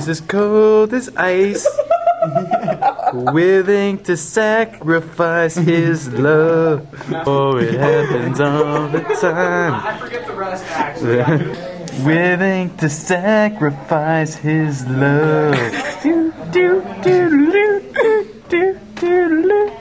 He's as cold as ice, willing to sacrifice his love. Oh, it happens all the time. I forget the rest, actually. Willing to sacrifice his love. Do, do, do, do, do, do, do, do.